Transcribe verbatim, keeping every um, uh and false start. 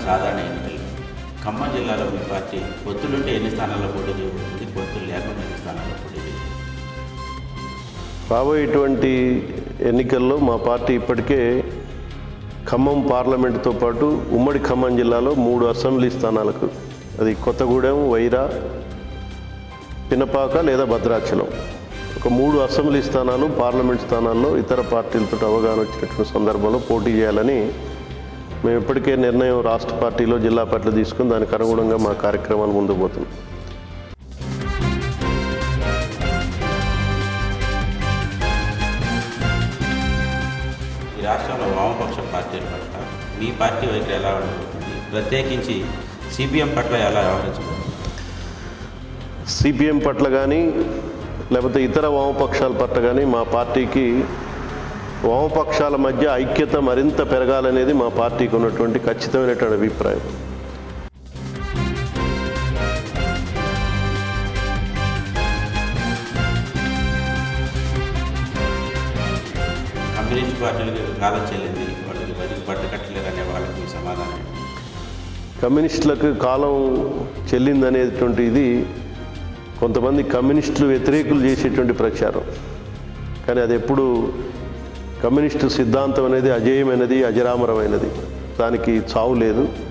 సాధారణ ఎన్నికలు. ఖమ్మం జిల్లాలో మీ పార్టీ పొత్తులుంటే ఎన్ని స్థానాల్లో పోటీ చేయబోతుంది, పొత్తులు లేకుండా ఎన్ని స్థానాల్లో పోటీ చేయబోతుంది? రాబోయేటువంటి ఎన్నికల్లో మా పార్టీ ఇప్పటికే ఖమ్మం పార్లమెంటుతో పాటు ఉమ్మడి ఖమ్మం జిల్లాలో మూడు అసెంబ్లీ స్థానాలకు, అది కొత్తగూడెం, వైరా, పినపాక లేదా భద్రాచలం, ఒక మూడు అసెంబ్లీ స్థానాలు పార్లమెంట్ స్థానాల్లో ఇతర పార్టీలతో అవగాహన వచ్చినటువంటి సందర్భంలో పోటీ చేయాలని మేము ఇప్పటికే నిర్ణయం రాష్ట్ర పార్టీలో జిల్లా పార్టీలో తీసుకుని దానికి అనుగుణంగా మా కార్యక్రమాలు ముందుకు పోతున్నాం. ఈ రాష్ట్రంలో వామపక్ష పార్టీల పట్ల మీ పార్టీ వైఖరి ఎలా ఉండబోతుంది, ప్రత్యేకించి సిపిఎం పట్ల ఎలా వ్యవహరించబోతుంది? సిపిఎం పట్ల కానీ లేకపోతే ఇతర వామపక్షాల పట్ల కానీ మా పార్టీకి వామపక్షాల మధ్య ఐక్యత మరింత పెరగాలనేది మా పార్టీకి ఉన్నటువంటి ఖచ్చితమైనటువంటి అభిప్రాయం. కమ్యూనిస్ట్ పార్టీలకు కాలం చెల్లింది, వాళ్ళకి బతికి పట్టుకట్టలేరు అనే వాళ్ళకి మీ సమాధానం? కమ్యూనిస్టులకు కాలం చెల్లిందనేటువంటి ఇది కొంతమంది కమ్యూనిస్టులు వ్యతిరేకులు చేసేటువంటి ప్రచారం. కానీ అది ఎప్పుడు కమ్యూనిస్టు సిద్ధాంతం అనేది అజేయమైనది, అజరామరమైనది, దానికి చావు లేదు.